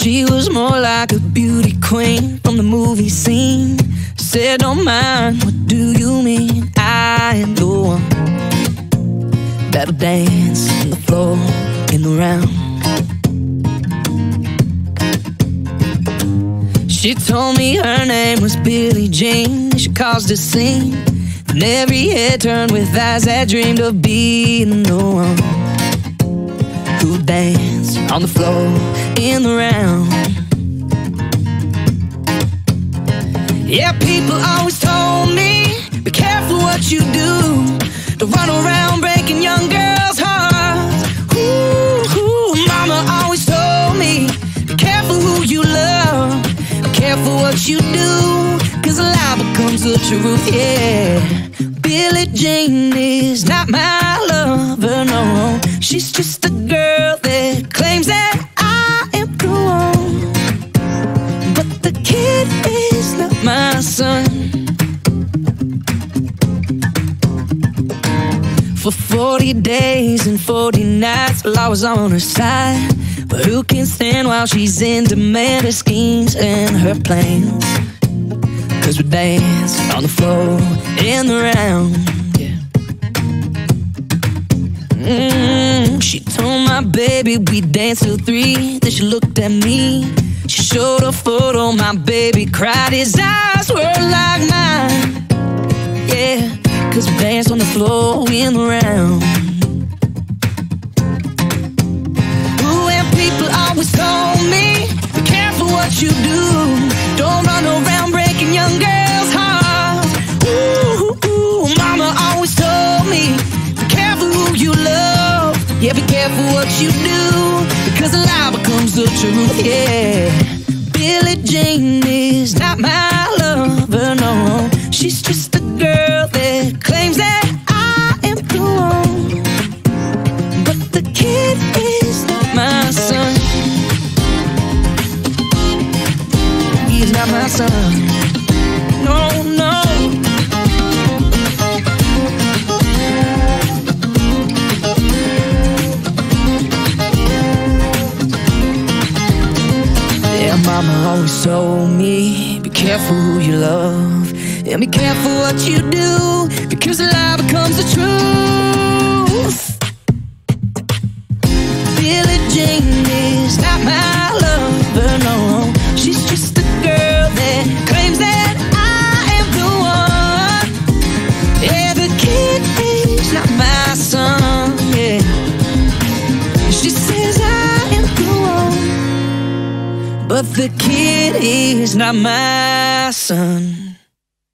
She was more like a beauty queen from the movie scene. Said, don't mind, what do you mean? I am the one that'll dance on the floor in the round. She told me her name was Billie Jean. She caused a scene, and every head turned with eyes that dreamed of being the one who dance on the floor in the round. Yeah, people always told me, be careful what you do. Don't run around breaking young girls' hearts. Ooh, mama always told me, be careful who you love. Be careful what you do, 'cause a lie becomes the truth, yeah. Billie Jean is not my lover, no. She's just a girl that claims that I am the one. But the kid is not my son. For 40 days and 40 nights, well, I was on her side. But who can stand while she's in demand her schemes and her plans? 'Cause we dance on the floor in the round, yeah. She told my baby we danced till 3. Then she looked at me. She showed a photo, my baby cried. His eyes were like mine, yeah. 'Cause we danced on the floor in the round. Ooh, and people always told me, be careful what you do. Don't run around breaking young girls' hearts. Ooh, mama always told me, be careful who you love. Yeah, be careful what you do, because a lie becomes the truth, yeah. Billie Jean is not my lover, no. She's just a girl that claims that I am the one. But the kid is not my son. He's not my son. No, no. Yeah, mama always told me, be careful who you love. And be careful what you do, because a lie becomes the truth. Billie Jean is not my lover, no. She's just a girl that claims that I am the one. Yeah, the kid is not my son, yeah. She says I am the one, but the kid is not my son.